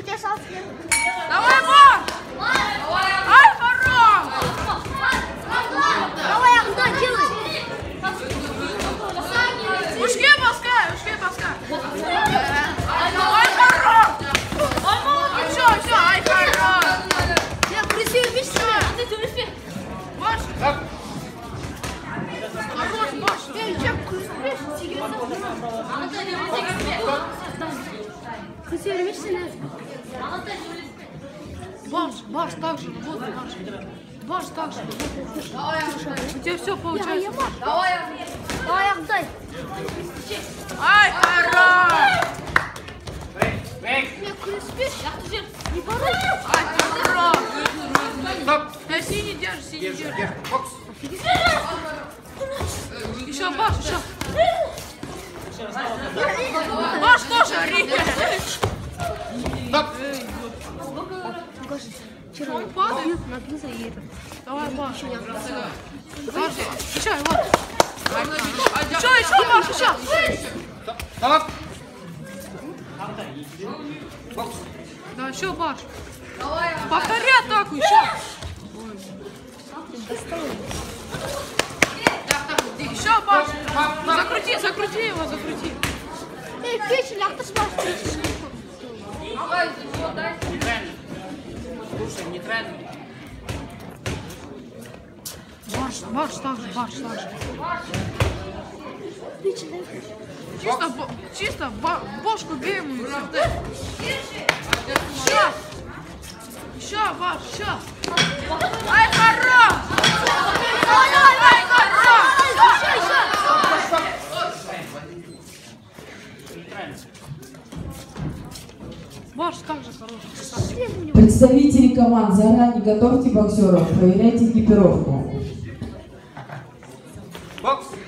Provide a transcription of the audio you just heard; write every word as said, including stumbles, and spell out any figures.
тебя шанс нет. Давай, баш! Ай, хорош! Давай, Ахда, делай! Ушки пускай, ушки пускай! Ай, хорош! Все, все, ай, хорош! Я красиво вместе. Баш! Хорош, баш! Эй, чем красиво вместе? Баш, баш, так же работай, баш. Баш, так же работай. У тебя все получается. Давай, Ахдай. Ай, хорош! Я красиво. Не боройся. Ай, хорош! Я синий держи, синий держи. Еще баш, еще. Баш тоже, Рика. Вчера Он падает. нагнулся и это. Давай, баш. Баш, еще, вот. Еще, еще, баш, еще. Да, еще баш. Повтори атаку, еще. Еще баш. Закрути, закрути его, закрути. Эй, печень, ах ты спас. Слушай, не тренер. Баш, баш, так же, баш, так же. Печень, дай. Чисто, бо- чисто ба- бошку бей ему и все. Еще. Еще, баш, еще. Ай, хорош! Ай, хорош! Баш, так же хорош. Представители команд, заранее готовьте боксеров, проверяйте экипировку. Бокс!